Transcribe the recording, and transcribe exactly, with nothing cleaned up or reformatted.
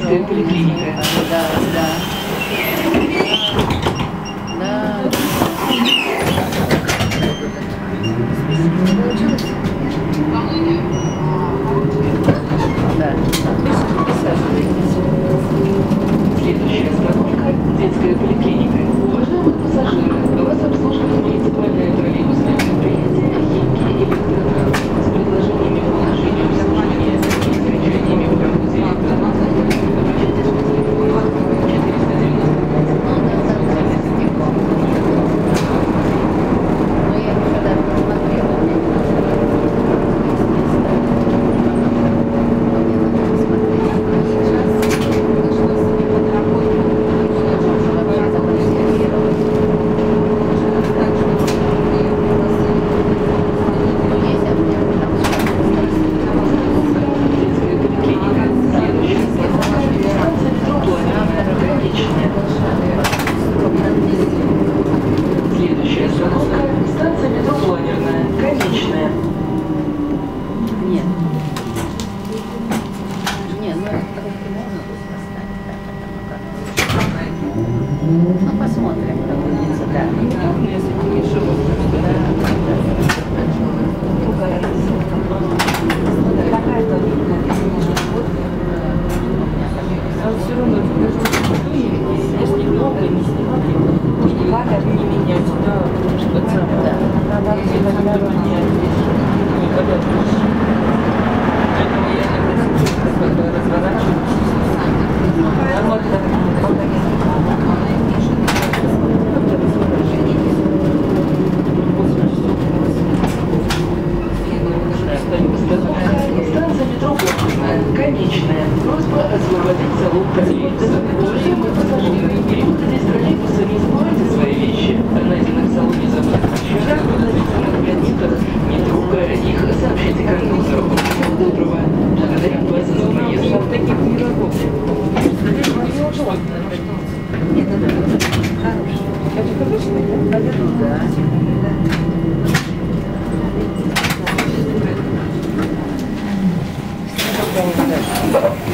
Детская поликлиника. Да, да. Да. Получилось? Да. Присаживайтесь. Следующая остановка – детская поликлиника. Уважаемые пассажиры, вас обслуживает муниципальное троллейбусное предприятие «Химки Электротранс» с предложениями по улучшению обслуживания и замечаниями в работе Следующая остановка – станция метро Планерная, конечная. Нет. Нет, ну это можно поставить, так, это ну как. Ну посмотрим, как будет, да. Если не шоу, а все равно, если много, не снимать, не надо не менять, да, чтобы сам, да, надо менять, никогда больше. Поэтому я это разворачиваюсь. Станция метро Планерная, конечная. Просьба освободить залог троллейбуса. Уважаемые пассажиры, период здесь троллейбуса не забывайте свои вещи. Найденных в салоне забытых вещах, на границах, не трогая их, сообщите кондуктору. Всего доброго. Благодарим вас за проезд. От таких не работает. Нет, это хороший. Это хороший, да? Да. Да.